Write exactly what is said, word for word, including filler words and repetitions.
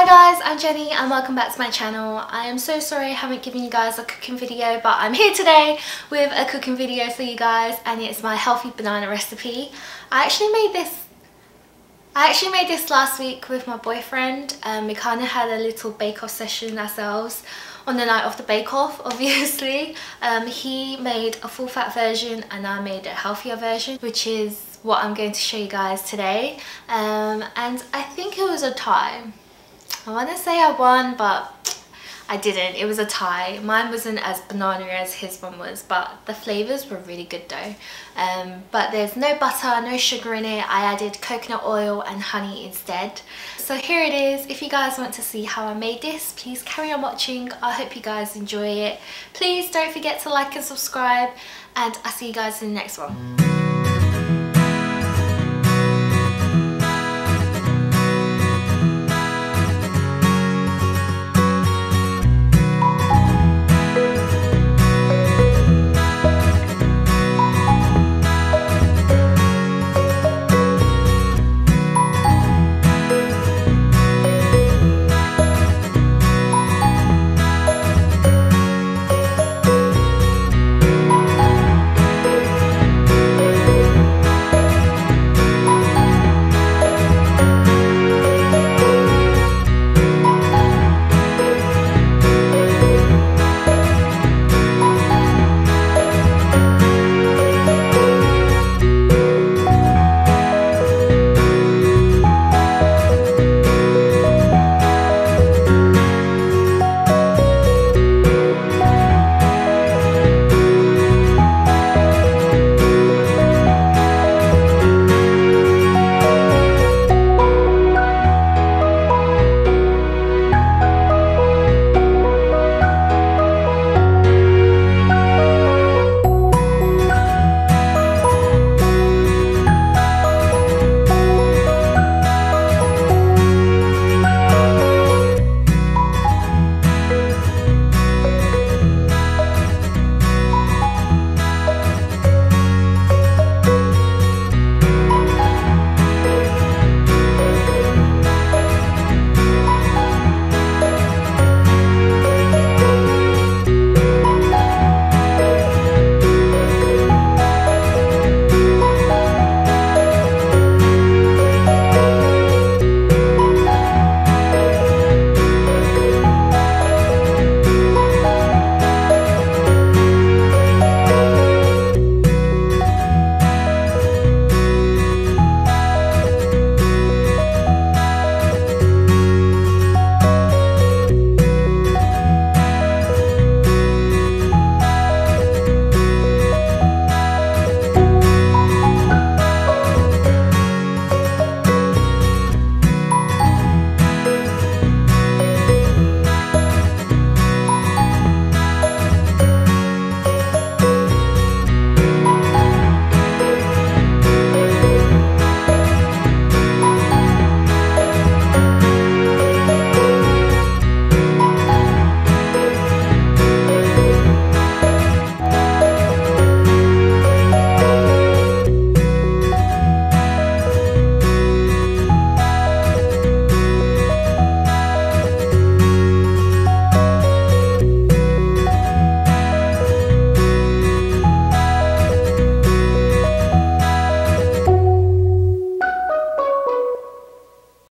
guys, I'm Jenny and welcome back to my channel. I am so sorry I haven't given you guys a cooking video, but I'm here today with a cooking video for you guys, and it's my healthy banana recipe. I actually made this I actually made this last week with my boyfriend. Um, we kind of had a little bake-off session ourselves on the night of the bake-off, obviously. Um, he made a full-fat version and I made a healthier version, which is what I'm going to show you guys today. Um, and I think it was a tie. I want to say I won, but I didn't. It was a tie. Mine wasn't as banana as his one was, but the flavours were really good though. Um, but there's no butter, no sugar in it. I added coconut oil and honey instead. So here it is. If you guys want to see how I made this, please carry on watching. I hope you guys enjoy it. Please don't forget to like and subscribe, and I'll see you guys in the next one.